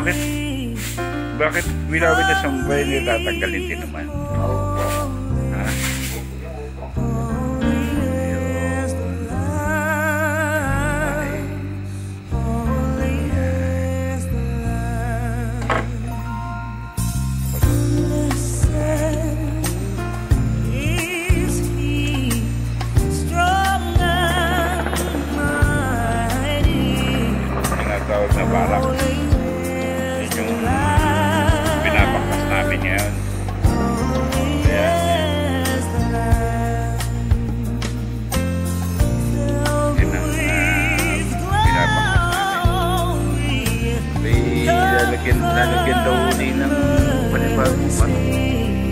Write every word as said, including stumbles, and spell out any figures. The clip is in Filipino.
bakit bakit winawinas ang ba yung tatanggalin din naman? Ha? Tawag na Barracks. Yun yung pinapaktas namin ngayon. Kaya yun ang uh, pinapaktas namin. May lalagyan, lalagyan daw ulit ng panibagong ano.